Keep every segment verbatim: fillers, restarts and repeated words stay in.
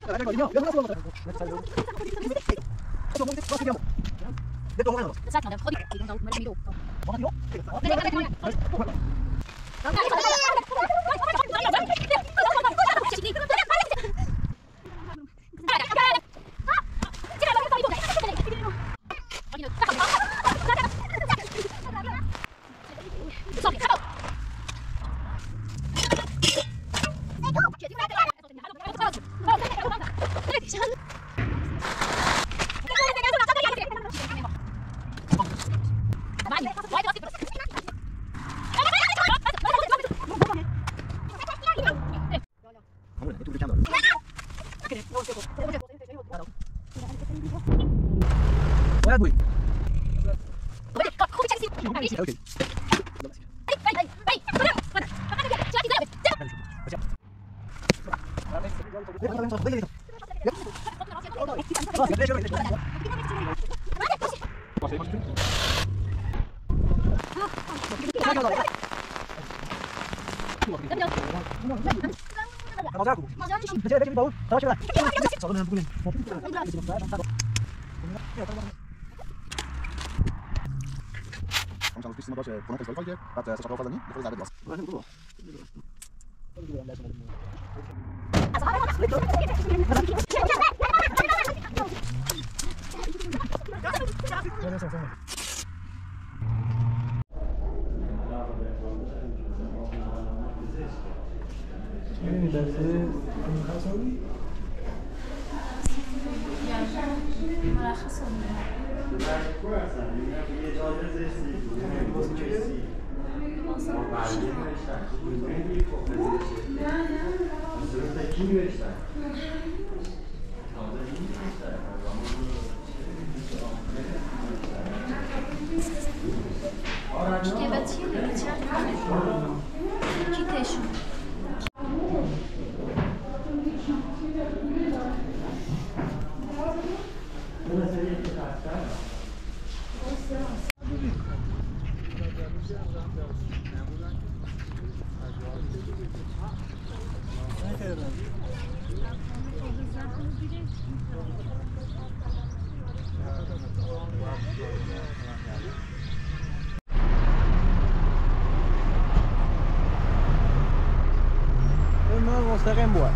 مستقیم بود.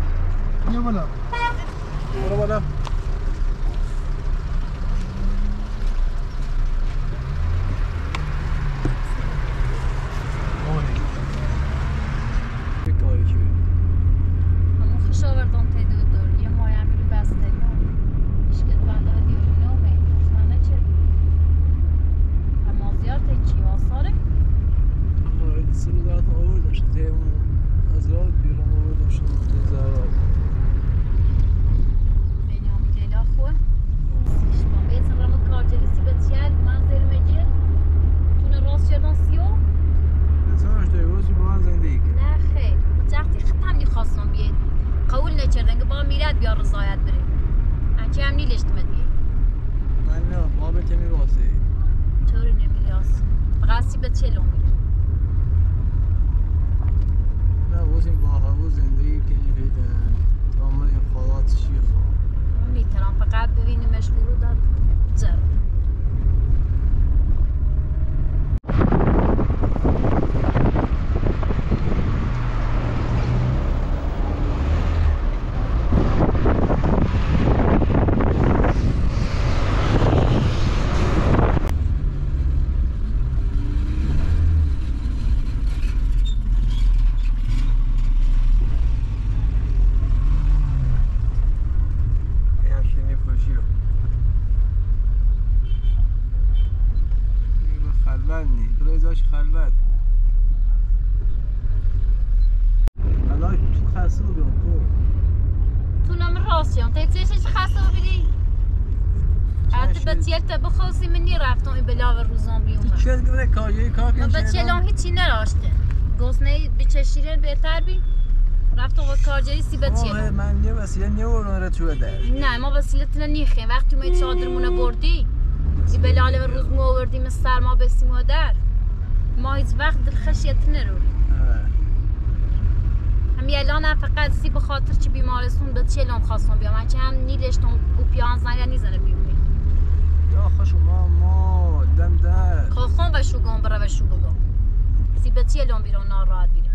بیا بالا. برو بالا. شیرین بهتر بی رفتم و کارجری سی بچه من یه وسیله نیورون رو تو ده نه ما وسیله تن نیخیم وقتی ما چادرمونه بردی ای بلاله و روز ما آوردیم سرما بسیم و در ما هیچ وقت دل خشیت نرو همین الان فقط سی به خاطر چی بیمارستون به چه لام خواستم بیام من که هم نیلش تون او پیان زنگ نیزنه بیومی یا خوشو ما ما دم در خواستم و شو گم برا و شو بگم سی به چه لام بیرون ناراحت بیره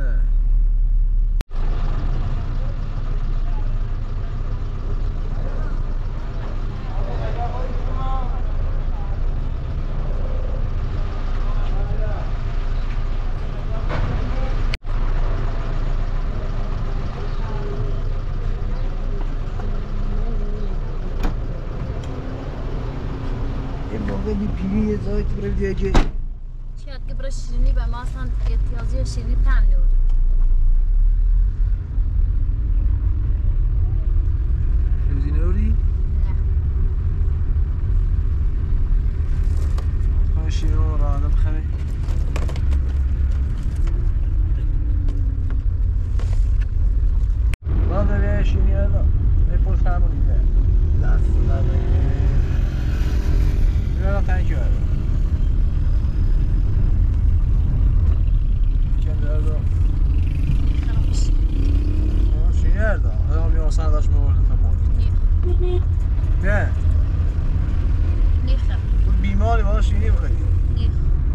خیلی پیری زایت برای دیگه چیاد که برای شیرینی به ما اصلا احتیاجی شیرینی تن لود شیرینی نوری؟ نه خواهی شیرینی رو رانده بخمی من داری شیرینی رو دا ای پشت همونی ده دست نده Biraz thank you. Kendi nerede? O şey nerede? Adam bir olsan adaş mı orada tamam. Ne? Ne? Bu bimari var şey ne bırakıyor? Ne?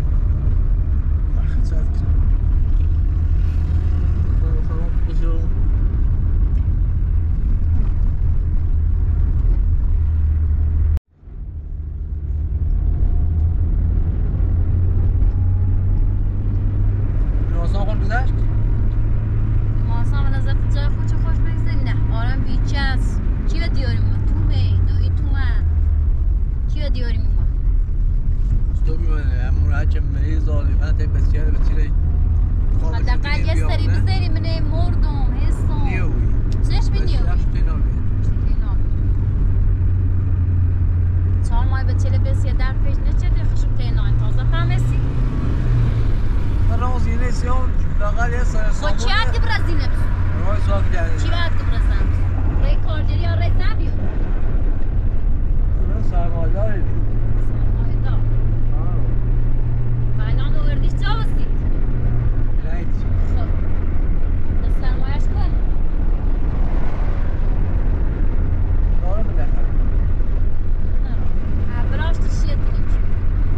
Bak saat ki. Tamam tamam kızıyorum. گذشت؟ ماسا من ازت جای خود چه خوش بگذاری نه آرام بیچه است چی رو دیاریم ما؟ تو می دوی تو من چی رو دیاریم ما؟ تو بیمانه همون را که مریض داری من تایی بسیار بسیاری حداقل یه سری بذاری منه مردم حسم نیوی چش بی نیوی؟ بسیار شتی نابی چهار ماه بچه بسیار در پیش نچه دی خشم تینای تازه فهمسی؟ راز یه سیان لاغر یه سر خود چی هست که برزیله بسون؟ روی سوال کرده چی باید که برزن بسون؟ رای کارجری یا رای نبیو؟ من سرمایداری بید سرمایدار؟ بلان آوردیش جا بسید؟ رایت خب دست سرمایش کن؟ داره بلخر نه براش تشیه دیم شد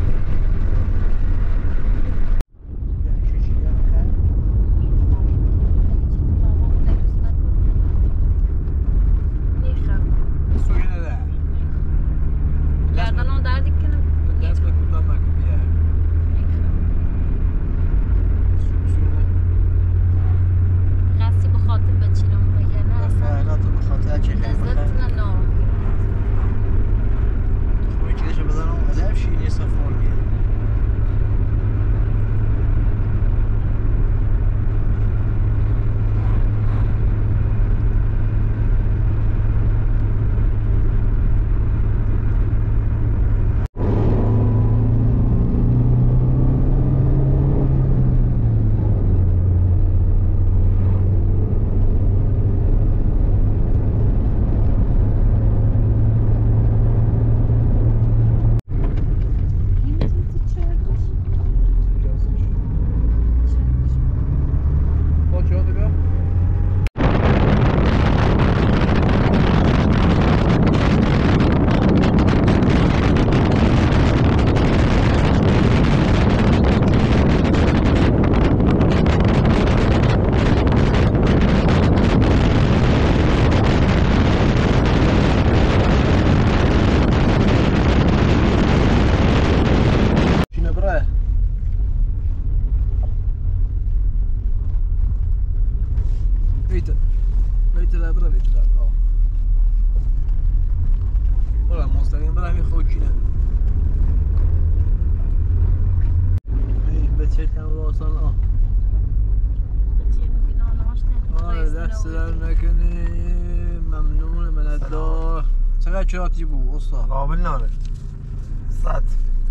چاتی بود استاد قابل ناره صد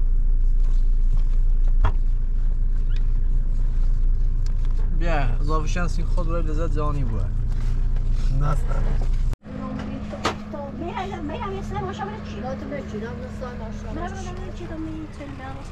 بیا اضافه شانسی خود برای لذت جانی بود نست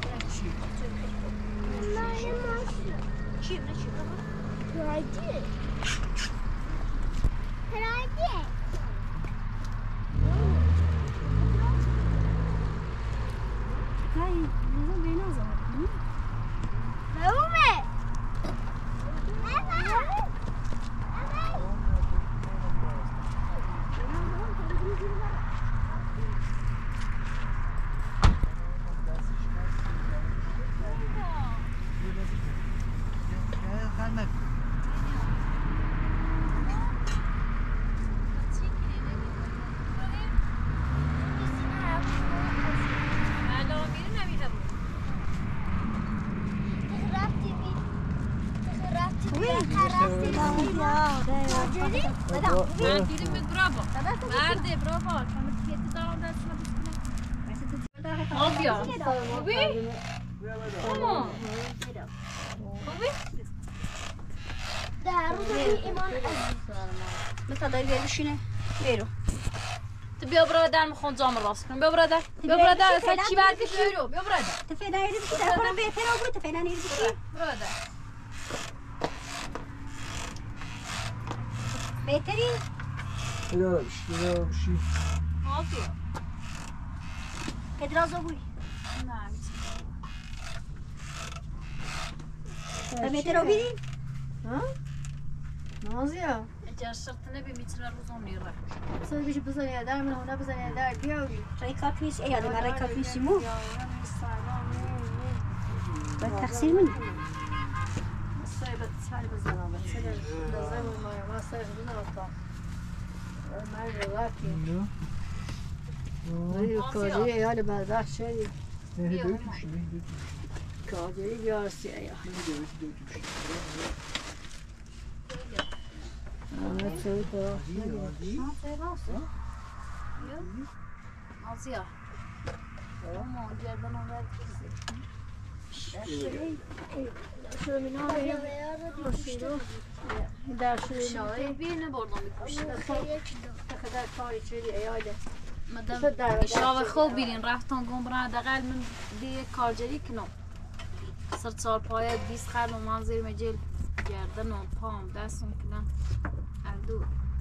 I did. Olmuyor. Tabii. Tamam. Tabii. مثلا داری بیشینه بیرو تو بیا برادر میخوام جام راست کنم. بیا برادر. بیا برادر. اصلا چی برکش بیرو. بیا برادر. تو فعلا نیری بشی در کنم بهتر آبود تو فعلا نیری بشی برادر. بهتری بیا بشی بیا بشی آفیا. پدراز آبوی نه. تو بهتر آبیدی؟ ها؟ نازیا اجازه شرط نبی میتونه روزم نیره. سوی بیش بزنی در من هونه بزنی در بیاوی رای کارت نیست ای آدم رای کارت نیستی مو باید تقصیر منی سوی بد سری بزنم بد سری لازم مایم ما سری بزنم تا من روکی ولی کاری ایال بدبخت شدی نه دوی توش نه دوی توش کاری بیارسی ایال دوی دوی توش آمد سوی تو عادی آزیا. اما گردن اون ور شمینا بریم ماشینو در شمینا بیر نبردم بکشید. تخدر کاری چلی ایاله مدام ایشالا خوب بیرین رفتن گم برای دقیقا من دیگه کارجری کنم. سر چهار پایه بیست خرد و من زیر مجل گردن و پام دستم کنم اردو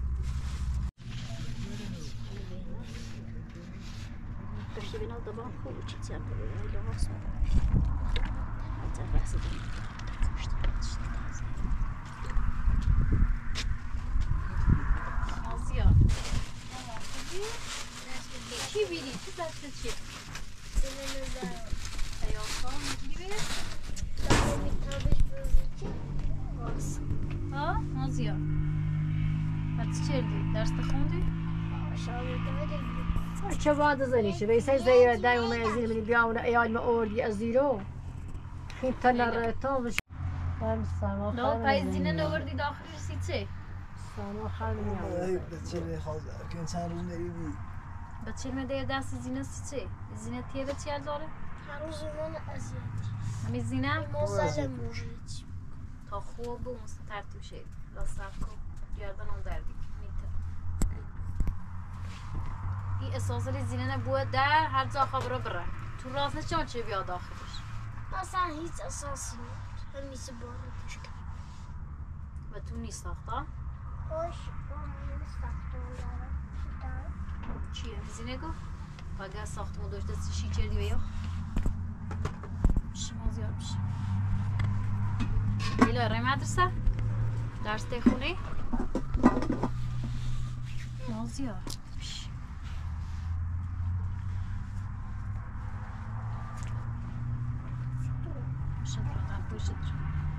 داشته بینال دبان خوب چی چند بگه ایلا هاست حتی بحث داریم آزیا چی بیری؟ چی دسته چی؟ ایاسا میگی بیر؟ ها؟ آزیا بعد چی کردی؟ درس خوندی؟ چه بعد زنیشه بیسه زیر دایم و منزل منی بیاونه ایال ما اوردی از زیرو خیلی تنر تامش هم سما نه خانم پای زینه نوردی داخل رسی چه؟ سما خانم ای بچه خواهد که چند روز نریدی بچه مده دست زینه سی چه؟ زینه تیه به چیل داره؟ هر روز من اذیت همی زینه؟ ما زدم مورد تا خوب بود مست ترتیب شد راست کن گردن اون دردی میتر این اساسالی زینه نبود در هر جا خبره بره تو راست چون چه بیا داخلش اصلا هیچ اساسی نیست همیشه باردش کرد و تو نیست ساخته باش اون ساختمون دارم چیه زینه گو بگه ساختمون داشته چی کردی بیا شما زیاد بشه ایلا رای مدرسه درس تخونی نازیا شطر قبول شطر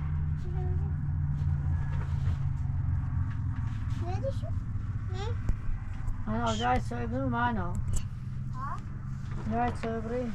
ندیشو؟ نه؟ انا جاي تسوي معنا جاي تسوي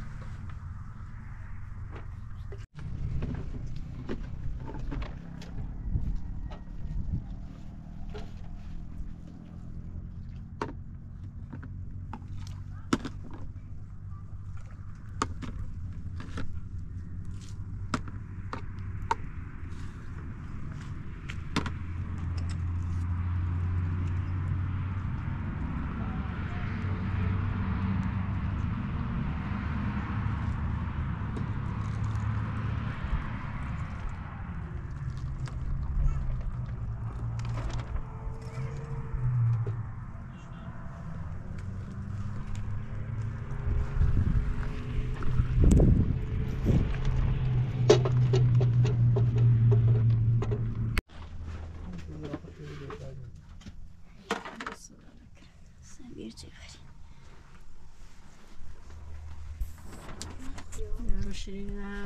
چی بخری رو شیرین نه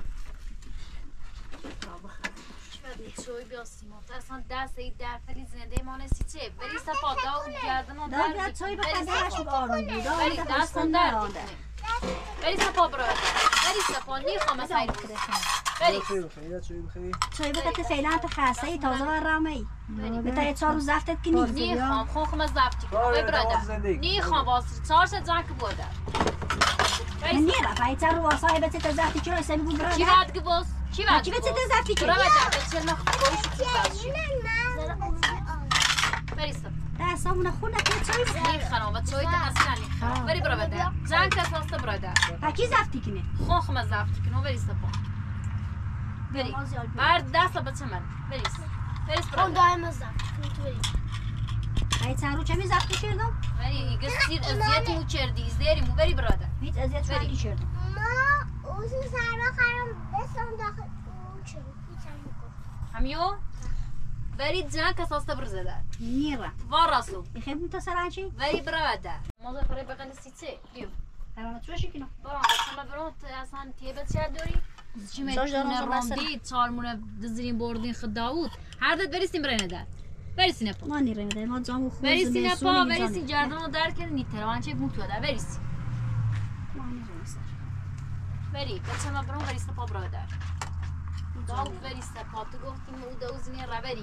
چوی بیا سیما تو اصلا دست ای درفلی زنده ما نسی چه بری سپا داغ گردن و دار بیاد چای بخری درش بود آرام بود بری دستان درد بری سپا برو بری سپا نیخوام سعی بری چوی بخیر چوی بخیر چای بخری فعلا تو خسته ای تازه و رامه بتا یه چهار روز زفتت کنی نیخوام خون خم زفتی کنم بی براده نیخوام واسه چهار شد زنک بوده من نیرم پای چهار روز واسه بچه تا زفتی چرا سمی بود براده کی بعد که باز کی بعد کی بچه تا زفتی برو کنی بده بچه نخ باش بری سپا دستامون خونه که چای بخری نیخوام و چوی تا اصلا نیخوام بری برو بده زنک اساسه براده پاکی زفتی کنی خون خم زفتی کنم بری سپا بری بر دست بچه من بری بری اون براده دائم زد تو بری پای چهار روز چه می زفتی کردم بری ایگه سیر ازیت مو کردی زیری مو بری براده هیچ ازیت فردی کردم ما اوزی سرما خرم بسم داخل اون چه همیو بری جان کساسته برزده نیرم واراسو بخیر بود تا سرانچه بری براده موزه پره بقند سیچه بیو برام تو چی کنم برام شما برو اصلا تیبت چه داری چی ساش دارم میتونه زمان راندی چهار مونه دزرین بردین خد داوود هر دت بری سیم برنه داد بری سینپا ما نیرم ده ما جامو خوب بری سینپا بری سی جردن دار کنه نیتروان چه موتو ده بری سی ما نیرم سر بری بچه ما برام بری سپا براده داوود بری سپا تو گفتی مو دوزنی را بری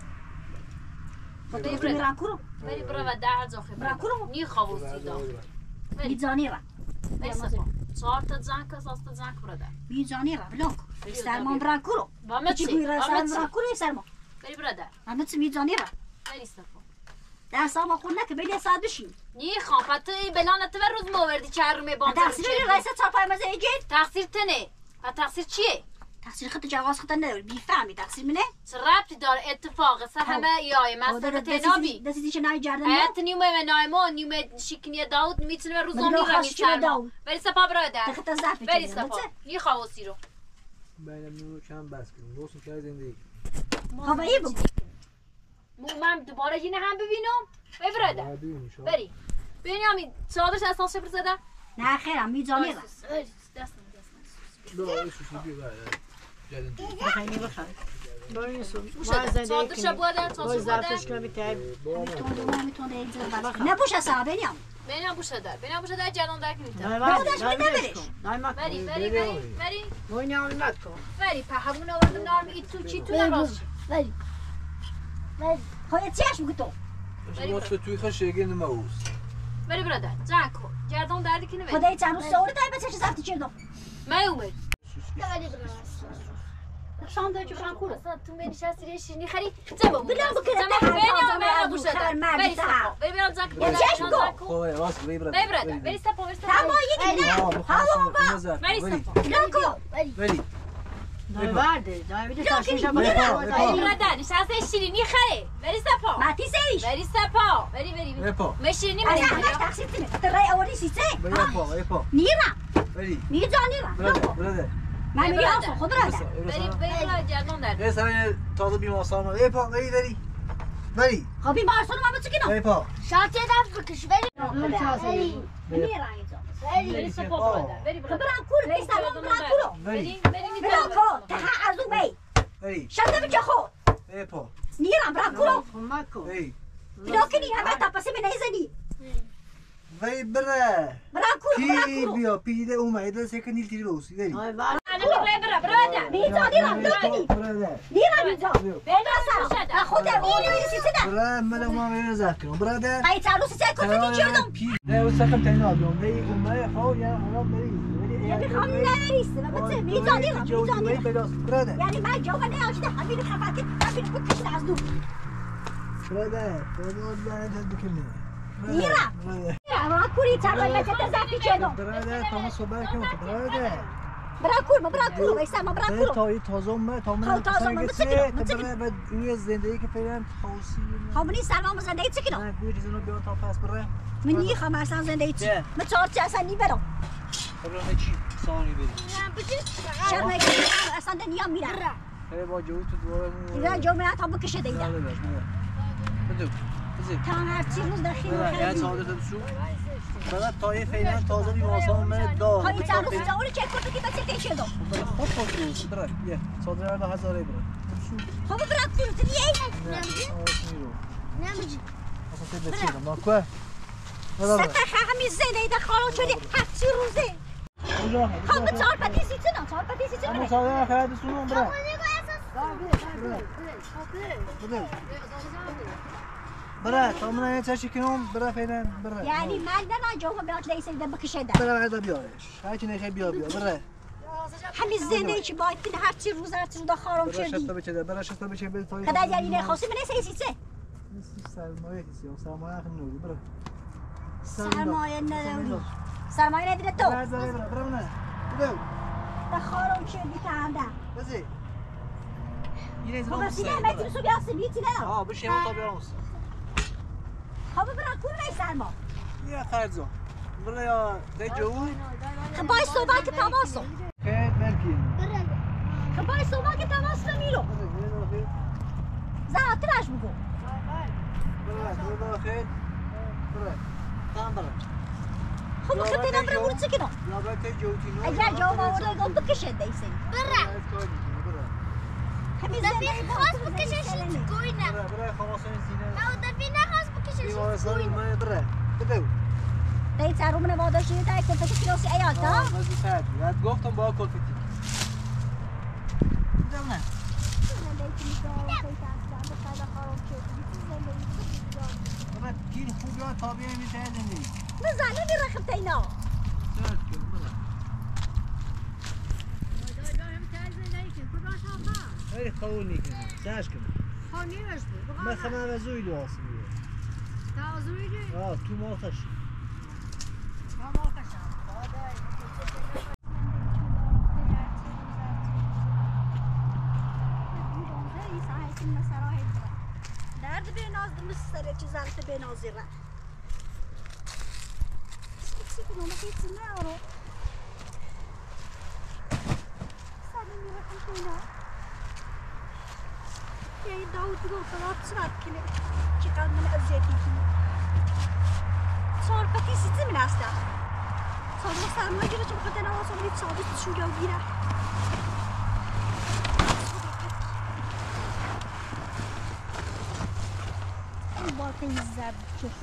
با تو میرم کرو بری براده هر جا خبر برا نی خواستی دا میزانی را بری سپا چهار تا جان کس است جان براده میزانی را بلانک سرمان برا کرو با من چی چی گوی را با سرمان من برا چی کرو سرمان بری براده همه چی میزانی را بری سپا دست ما خون نکه بین ساعت بشین نی خوام پتو ای بلان تو روز موردی چهار رومه بام تقصیر رئیس چاپای مزه ایگید تقصیر تنه و تقصیر چیه تقصیر خط جواز خط نداری بیفهمی تقصیر منه چه ربطی داره اتفاق سر همه یای مسئله تنابی دستی چه نای جردن حیات نیومه نایمو نیومه شکنی داود میتونه روز من آمی رو را خواست چه میسرما داود؟ بری سپا براده تخت زفت بری چه سپا نی خواهی رو بینم نور کم بس کنیم دوستم که زندگی هوایی بگو من دوباره اینه هم ببینم بری براده ببینی شو بری بنیامین چادرش اساس چه زده نه خیرم میزانی را دست لا ایشو شو بیا جلن بخیر بخیر برای سو ما چادرش زندگی کنیم بوده باز چادرش زفتش بوده کنم بیتر میتونه میتونه این زن بس نبوش اصلا بنیام بنیام بوشه در بنیام بوشه در جلان در کنید نای بودش نای بده نایش برش. کن نای مکن بری بری بری بری موی نامت کن بری پهبون آورد نارم ای تو چی تو نراز بری بری خواهی چیش بگو تو ما تو توی خشگی نماوس بری برادر جان کن گردان دردی کنه بری خدای چند روز سوال دای بچهش زفتی چردم من اومد بری براس شام دای چه فرانکو اصلا تو می نشستی ری شیرینی خری جمع بود بلند بکنه، جمع ده بنیام هزار بنیام از بوشه خر در مرد بری ده. سپا بری برادر جان کن یه چشم کن. خواه راست بی برادر بری برادر بری سپا بری سپا تمام یکی نه آه بخواستم اینو زد بری بری سپا بلانکو بری نای برده نای بده تا شیشه بری بده پا، بری بری برادر نشسته شیرینی خره بری سپا ماتی سیش بری سپا بری بری بری پا من شیرینی از بری همش تقصیر تیمه خاطر رای اولی سیسه بری پا بری پا نیرم بری میزانی را برادر بلانکو برادر من میگه آسان خود را ده بری بری برادر گردان درد یه سرین تازه بیمارستان بری پا بری بری بری خب این بارسان ما بچه کنم بری پا شاید یه دفت بکش بری بری نیرم اینجا بری سپا برادر بری برادر برانکو رئیس سرمان برانکو بری بری بلانکو ته ارزو بی بری شده بچه خود بری پا نیرم برانکو کمک کن بری بلانکنی همه تا پسی به نیزنی بری بره برانکو کی برانکو بیا پیده اومده سکنیل تیری بوسی بری نای برده بری برادر میزا نیرم بلانکنی برادر نیرم اینجا بیناسا و خود اونی میرسی سده برادر من ما میره زد کنم برادر ای چالو سیسه کسی چردم نه و سکم تنها بیام بری اومده خواه یا حرام بری نمیخوام نمیریسته و بچه میزا نیرم میزا نیرم برادر یعنی من جواب نیاشته همین خفاکت همین بکشت از دور برادر برادر لعنت بکنه نیرم برانکوری چالو بچه تزفی چردم برادر تا ما صحبت کنم برادر برانکور ما برانکورو ویسا ما برادر برانکورو تا تازه اومد تا من تازه اومد، چه کنم؟ چه کنم؟ برادر این زندگی که فعلا خاصی خامنی سلام زندگی چی کنم نه گویی زنو بیان تا پس بره من نیخوام اصلا زندگی چی چه؟ من چهار چه اصلا نیبرم برادر چی سانی بری شرمه اصلا دنیا میرم ای با جو تو دوارمون دیگه جو میرم تا بکشه دیگه بدو بزید تا هرچی روز داخل بله یه خیلی ساده بسو بله تای فعلا تازه بیمارسان من دا تا این چند روز جاوری چک کرد که بچه تیشه دو خود خود رو بره یه ساده ورده هزاره بره خب برات پول نه آس میرو نمیجی اصلا تی بچیدم ما کوه بله ستا همین زنده ایده خالو شده هرچی روزه اونجا خب چهار پتی سیچه نه چهار پتی سیچه همون نه ساده خیلی سونم بره بده بره تا من یه چشی کنم بره فعلا بره یعنی من نه جواب بیاد لیسه ایده بکشه ده بره برده بیارش هر کی نخی بیا بیا بره همین زنده ای که باید بین هرچی روز هرچی روز خارم بره کردی شتا بچه ده بره شتا بچه بده تا خدا یعنی نه خواستی من سه سیچه سرمایه کسی سرمایه خیلی نوری بره سرمایه نداری سرمایه نداره تو بره بره بره بره نه بده ده خارم کردی که هم ده بزی اینه خب زمان رسیده همه تیم سو بیاسته بیتی نه آه بشه من تا بیارم خب برای کور نی سرما یه خرزو بره یا ده جو خب باید صبح که تماسو خیر مرکین خب باید صبح که تماس نمیرو زهات راش بگو بره بره خیر بره تام بره خب خطی نبره برو چی کنم یا باید تی جوتی نو اگر جواب آورده گم بکشه دیسن برا همین دفعه زنده خواست بکشش گوینه بره بره خواستن سینه ما دفعه نخواست بکشش بیمارستان من بره بده دی ترو من واداشی دی کلفتی کلاسی ایال تا آه بازی فرد یاد گفتم با کلفتی بدم نه بابا گیر خوب یا تابعه میتردنی نزنه دی رخم تینا سرد کن بره خیلی خونی کنه سرش کنه من خمه و زوی دو آسمی آه تو مالتش درد به ناز مستره چه زنت به نازی را سکسی کنم هیچ نه آرو سالی میره کن تو اینا یه داود بگو خلاص سرد کنه چقدر من ازیتی کنه چهار پتی سیزی من هستم سالی سرمایه گیره چه بخاطر نواز آمونید ثابت شوگه و گیره بالتای زرد کشو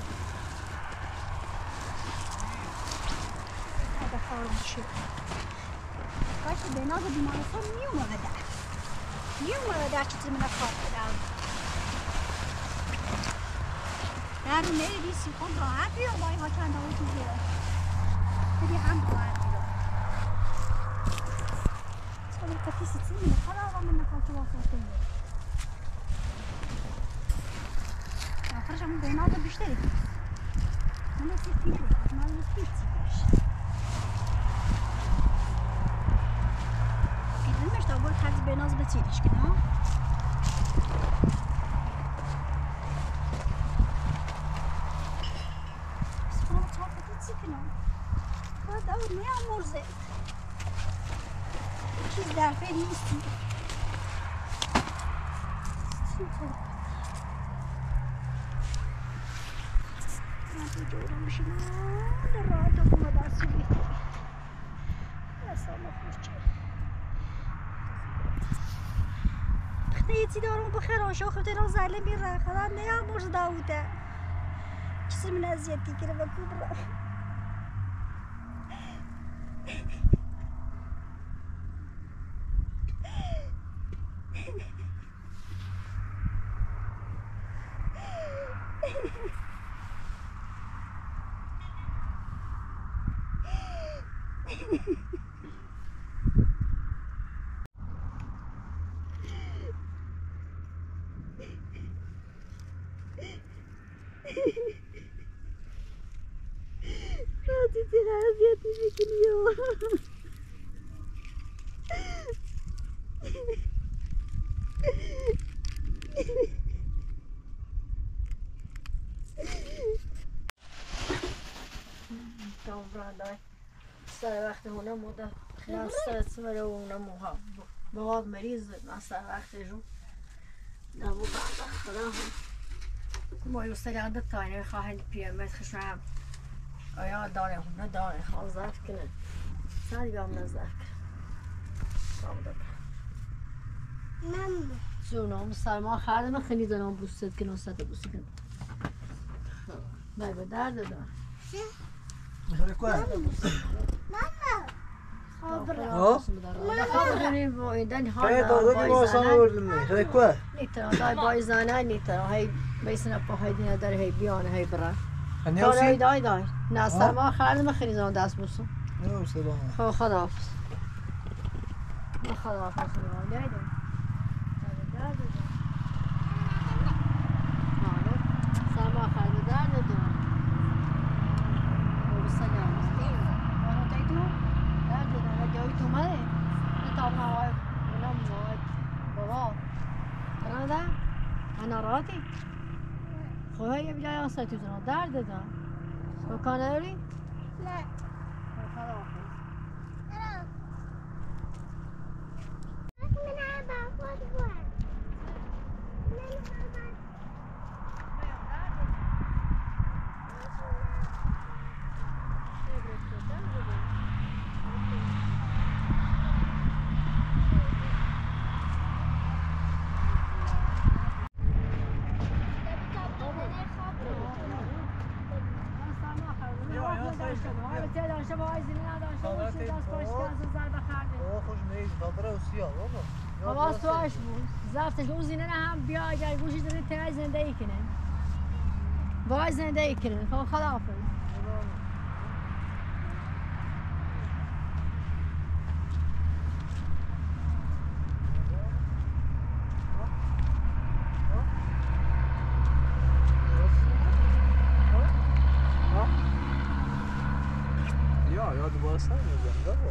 هذا خارم شد باشه به ناز بیمارستان میومده در میومده در چیزی من خواب بدم در رو نریسی خود راحت بیام با اینها چند آقای تو زیره بری هم راحت بیام سالی کفی سیتی من خدا آقا من نخواه که واسه کنیم آخرش همون به ناز بیشتری کنیم من نسید پیش بکنم من نسید پیش پیدونمش تا باید خرز به ناز بچیدش کنم سپرم چهار پتی چی کنم باید دور نیم مرزه چیز در فعل نیستی چی کنم من جورم میشم در راه تا کنم دستی بیتی اصلا خوش خديتي دارون بخير وشو خدي رو زعلان بيرا خلاص نيا مرز داوده چیزی من ازیتی کرده و کبرا Hadi aziyet çekiyor. Tamam Brandaj. سر وقت هونه موده من سر سمره و هونه موها بغاد مریض من سر وقت جو نبو بعد خدا هم ما يوصل عند الطاينة خاهن بيامات خشعام أيا داري هم نداري خالصات كنا سادي بيام نزاك صابدك ماما زونام سلمان خالد من خیلی دارم بوست کنم ساعت بوست کنم بای به درد دار خیلی کوه ماما خبر ها خب داریم با ایندن خیلی ها داده که ما سان آوردیم می خیلی کوه نیترا دای بای زنه نیترا هی بیسن پا هی دینا داره هی بیان هی برا هنی دای اوسی؟ دای دای نه سلمان خالد من خیلی دارم دست بوستم نه اوسی با خب خداحافظ خداحافظ دای دای درد دار سلمان خالد درد دار والسلام وانا تايتو درد دار جاي تو ماله طبعا واقف ونام واقف بابا انا ده انا راضي خويا بلا يصيتو درد دار وكان اوري لا خلاص من هذا فوق من هذا خوش میز خبره اوسی ها بابا حواس تو اش بود زفتش اون زینه هم بیا اگر گوشی داره تای زندگی کنه وای زندگی کنه خب خداحافظ یا یا دوباره سر میزنی بابا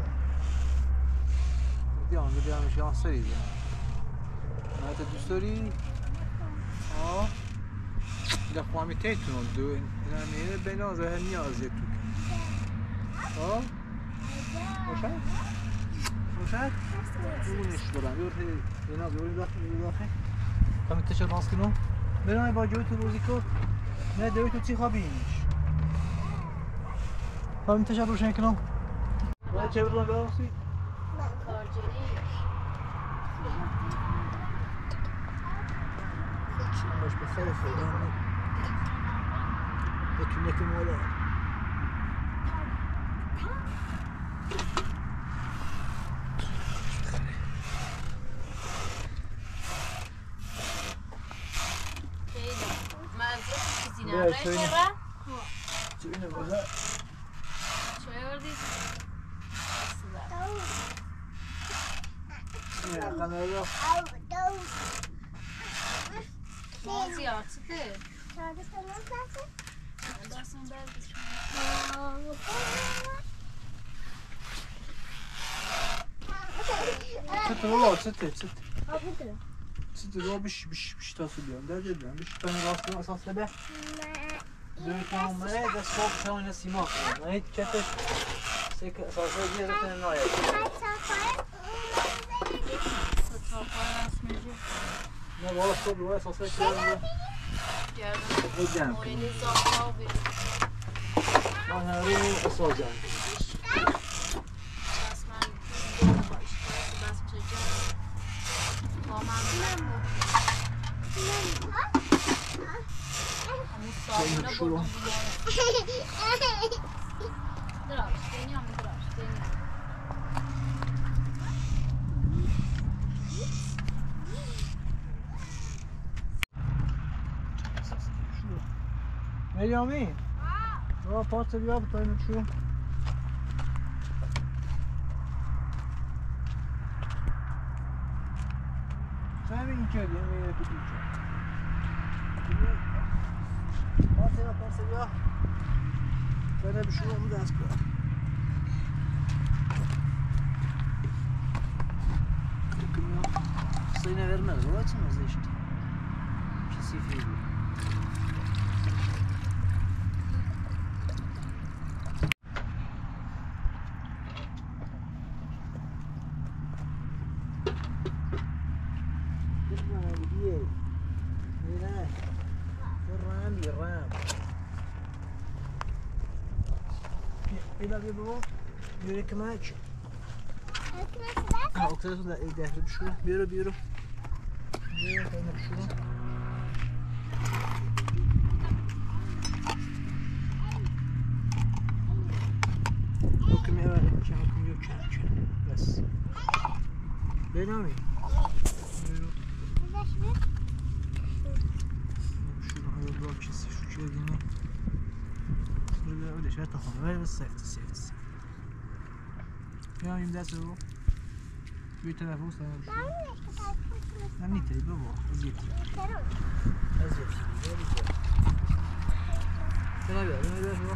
دیان دیان شان سری نه تا دوست داری آه اینا خواهمی تیتون دو اینا میره بنا زهر نیازه تو آه روشن روشن اونش برم یور اینا بیوریم داخل داخل کمی تشر باز کنم برای با جوی تو روزی کن نه دوی تو چی خوابینش کمی تشر روشن کنم باید چه برون برسی باش بخیر فعلا بتونه که مولا Bine, şöyle. Reşera. Çiğne burada Şöyle verdik. ne kanalı Bazı artık. Şarkı söylemezsin. Dersin belki. Çıtır ola çıtır çıtır çıtır o biş biş biş tasılıyor der dedim biş tane rastına asasla be dört tane de sok tane simak ne hiç çete sek asasla diye zaten ne ayet ne valla sok bu asasla kıyamıyor Geldim. Hocam O eli zaten bir. bana arıyor asılacağım Resmen işte bas çekeceğim. Tamam ben bu. Ama şu. buldum. Draż, deniam, draż, deniam. Meliami اه پارت بیا بتایم چو همین این کردی همین یکی دیگه پارت بیا پارت بیا بره بشو هم دست کن Suyuna vermez, o açmaz işte. Kesifi gibi. Gitme, gidiyor. Nere? Ferran. Leyla bir baba. Yürü kımaç. Ha, o kadar da evde bir şu. Yürü yürü. Yürü ben bir şu. Bakım eve bakım bakım yok çan. Bas. Leyla mı? Yürü. Şunu ayırdı akçesi şu çizgini. Burada öyle şey takalım. Ver safety safety. Ya şimdi derse o. Bir telefon sana. Ben ne teybi bu? Aziyet. Aziyet. Sen abi, ben öyle şu.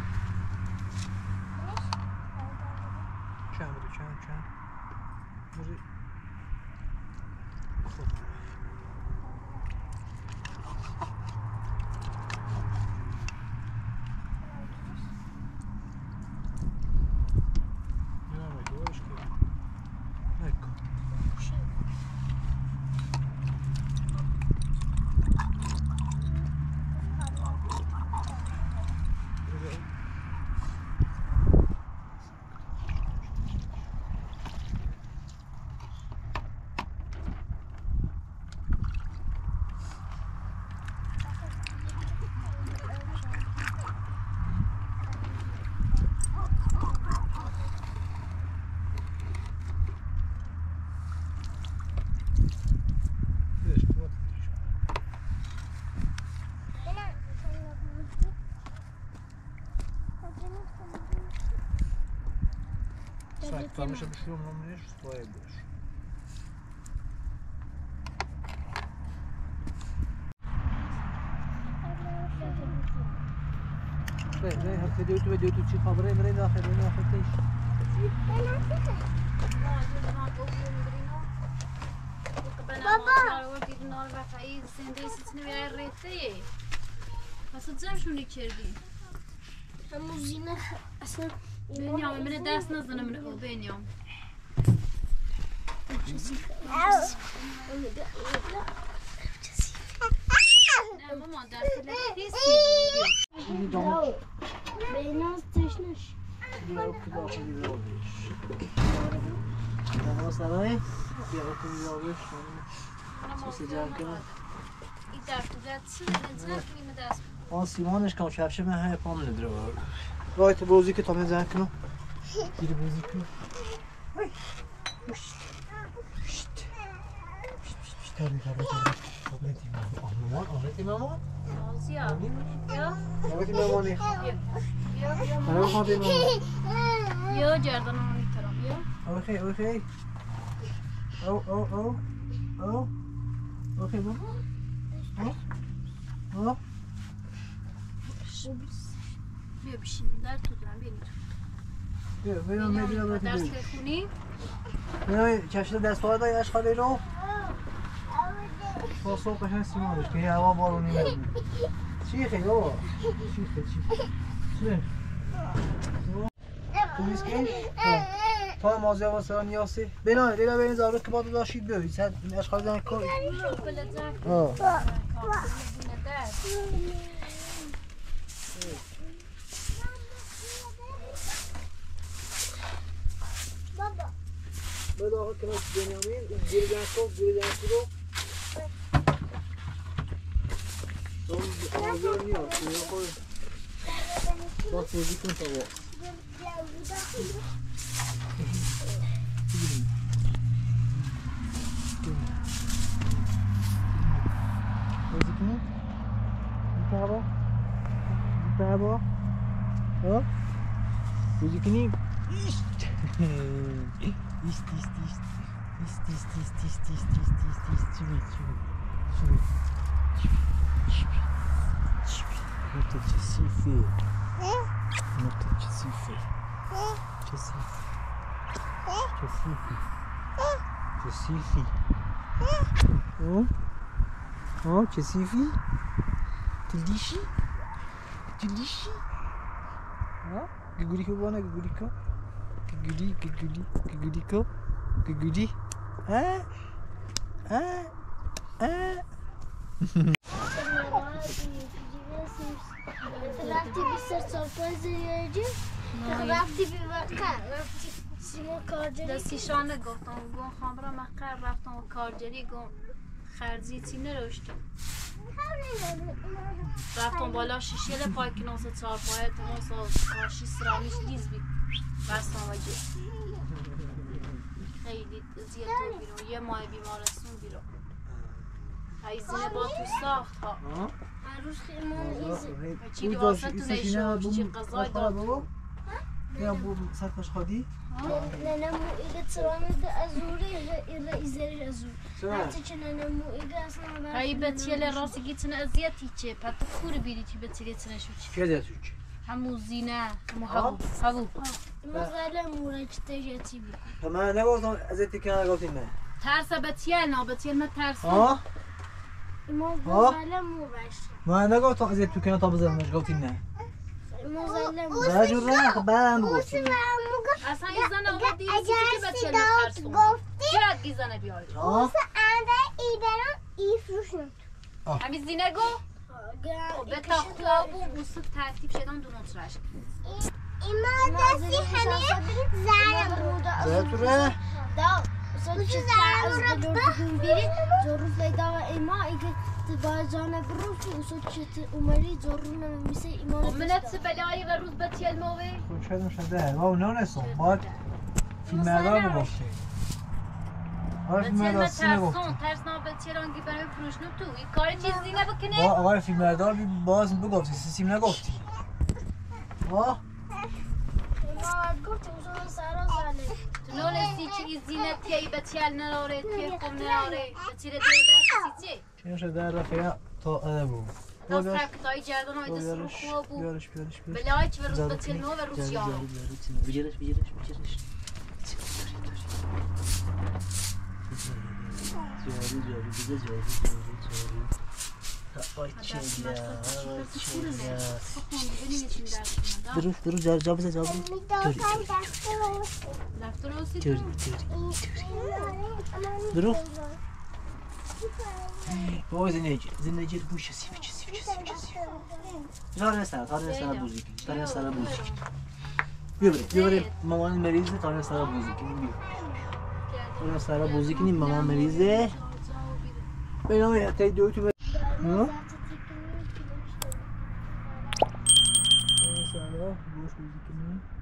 Çan bu çan çan. Burayı. Tam jeszcze wyszło, mam nadzieję, że swoje wiesz. Ray, Ray, hafta diyordu ve diyordu çift habere emre de aferin, ne hafta iş. بنيام من الدرس نزلنا من بنيام لا ماما درس لا تيسي Beyaz düşmüş. Yok kızı akıllı olmuş. Tamam sana ne? Bir akıllı olmuş. Sıcak ya. İdare kudretsin nزنت من الدرس آن سیمانش کم کفشه من های پام نداره رایت بروزی که تا من زن کنم گیری بروزی کنم تابلی تابلی تابلی آممان آمتی مامان نازیا یا آمتی مامانی یا آره خواهدی مامان یا جردن میترم یا اوکی اوکی او او او او اوکی مامان او او بیا بشین در تو دارم بینید بیا بیا بیا بیا درس بخونی بیا کشته دست پای دایی عشق لیلو با صبح قشنگ سیمانش که یه هوا بارونی نبود چی خیلی بابا چی خیلی چی چی تو میسکین تا مازه واسه را نیاسی بنا لیلا بین زارو که باید داشتید بیایید سر اشغال زن کن آه Baba. Böyle daha kınaç Benjamin, geriden kol, geriden kilo. Son ağzını yok, yok koy. Bak gözükün tabi. Gözükün. Bir daha bak. Bir daha bak. Hop. Gözükün. İşte. İst ist ist ist ist ist ist ist ist ist ist çivi çivi çivi çivi çivi Nota çesifi Nota çesifi Çesifi Çesifi Çesifi O O çesifi Tildişi Tildişi Ha Guguriko bana guguriko Guguli, guguli, guguliko, guguli. Ha? Ha? Ha? Trakti bir sır sofrası yiyeceğiz. رفتی بی وقت رفتی سیما کارجری دستیشانه گفتم گون خامرا مقر رفتم و کارجری گون خرزی تی نروشتم رفتم بالا شیشه پای کناسه چهار پایه تماسا کاشی سرامیش دیز بید بستم و جه خیلی زیاد تو بیرون یه ماه بیمارستون بیرون هایزینه با تو ساخت ها عروس خیمان ایزه چی واسه تو نیشون چی قضای داد یا bu sarkaç hadi. ننمو ایگه ترانه ده ازوری ایره ایزری ازور حتی چه ننمو ایگه اصلا هایی بتیل راستی گیتن ازیتی چه پتا کوری بیری چی بتیل تنشو چی Kede Türk. همو زینه همو هبو هبو ما غاله مورج تجاتی بی Tamam ne oldu? Azeti kana gaftin ne? ترس بتیل نه بتیل ما ترس Ha? ما غاله مورج Ma ne gaftin azeti Türk kana tabzan ne gaftin ne? ما غاله مورج Rajur ne? Ben bu gaftin. اصلا یه زن آقا دیگه چی که بتیل ما ترسون چرا گیزنه بیاری Ha? همی زینه گو و بتا خواب و بوسط ترتیب شدن دونو ترش Zatur ne? دا صوت از دورتون بیری ظروف لیدا و ایما ایگه تبا جانه بروف و صوت چت عمری ظروف نمیشه و ایمان منت بلایی و روز بتیل موه Şöyle şöyle. Wow ne neson? Bak. Filmlerden mi gaftin? Var بتیل filmlerden ما sine gaftin. ترسون ترس نه بتیل آنگی برای فروشنو تو این کار چیز زینه بکنه Ba ağay filmlerden bir bazı bu gaftin. Siz ne gaftin? Ha? ما گفت اوزون سارا زاله تو نونستی چی این زینه تیایی بتیل نراره تی خوب نراره بتیل دیگه دستی چی Şimdi şöyle rafaya ta bu. دست رکتای جردن های دست رو خواب و Görüş görüş görüş. بلایی چی و روز بتیل نو و روز یارو Biciriş biciriş biciriş. Cari cari bize cari cari cari. Ay çiğ ya, ay çiğ ya. Dur dur cari cari bize cari. Dur رفتن آسی dur تو dur dur. Baba zineci, zineci bu işe sivici sivici sivici sivici. Tane sana, tane sana buzik, tane sana buzik. Bir bir, bir bir mamanın merizi, tane sana buzik. Tane sana buzikinin mama merizi. Ben ama ya tek diyor ki ben. Hı? Tane sana boş buzikinin.